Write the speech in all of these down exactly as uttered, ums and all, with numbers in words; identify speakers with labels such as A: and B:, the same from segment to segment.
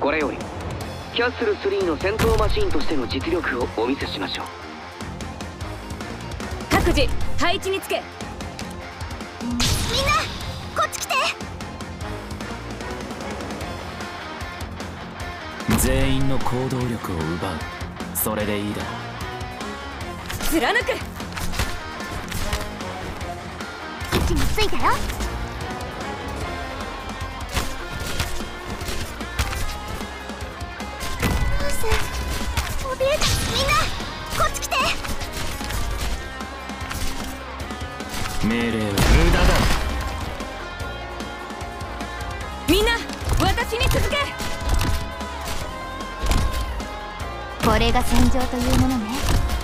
A: これよりキャッスルスリーの戦闘マシンとしての実力をお見せしましょう。
B: 各自配置につけ。
C: みんなこっち来て。
D: 全員の行動力を奪う。それでいいだろう。
B: 貫く。
C: 位置についたよ。怯えた。みんなこっち来て。
D: 命令は無駄だ。
B: みんな私に続け。
C: これが戦場というものね。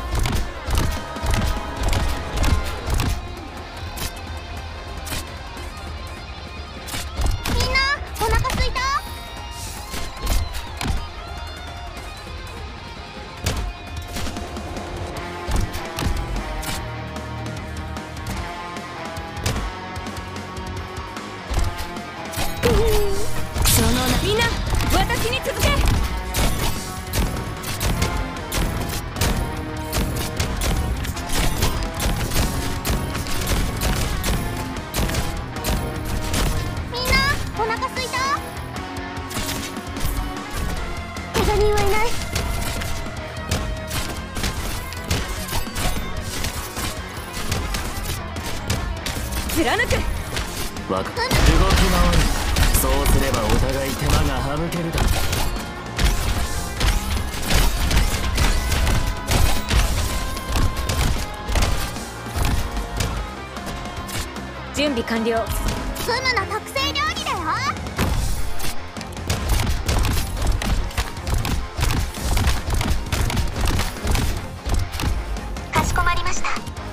C: みんなお腹すいた？
B: そのみんな私に続け。
C: みんなお腹すいた？怪我人はいない？
B: 貫く。
D: わか動き回る。そうすればお互い手間が省けるだろう。
B: 準備完了。
C: スムの特製料理だよ。かしこまりました。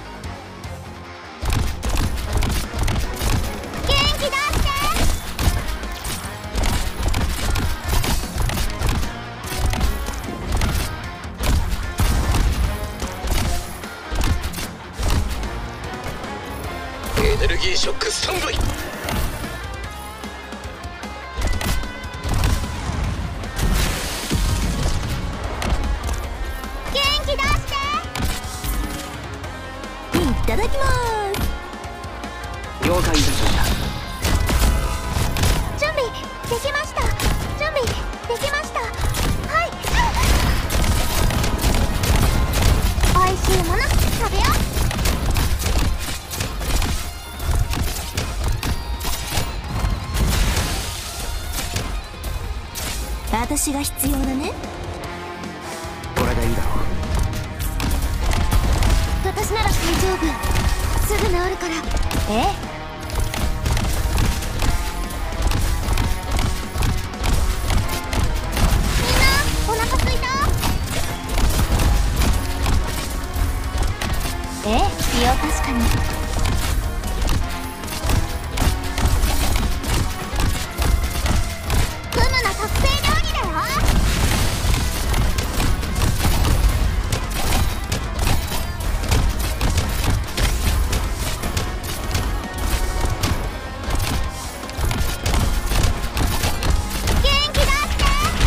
C: 元気出して。
E: エネルギーショックスタンバイ。
C: 元気出して。いただきます。
A: 了解いたしました。
C: 準備できました。準備できました。はい。おいしいもの食べよう。私が必要だね。
D: これでいいだろう。
C: 私なら大丈夫。すぐ治るから。ええ。みんなお腹すいた？ええ、美容確かに。クムの特製料理だよ。元気出して。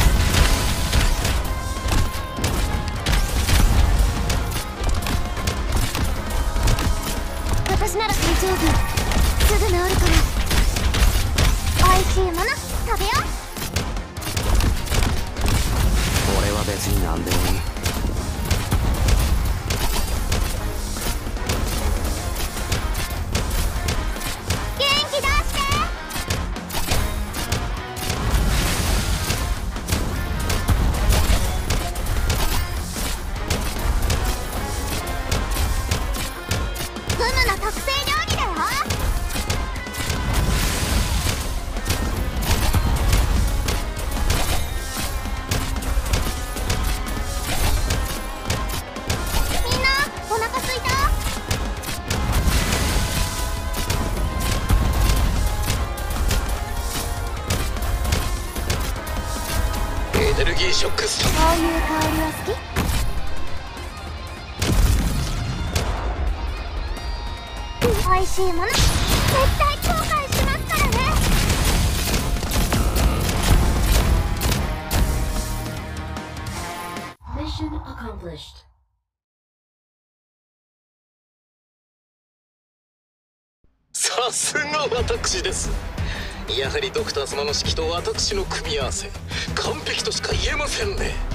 C: 私なら大丈夫。すぐ治るから。おいしいもの食べよう。
A: 俺は別に何でもいい。
C: 元気出して。クムの特製料理だよ。みんなお腹すいた？
E: エネルギーショックスタン
C: こういう香りは好き？おいしいもの絶対後悔しますからね。
F: Mission accomplished.
E: さすが私です。やはりドクター様の指揮と私の組み合わせ、完璧としか言えませんね。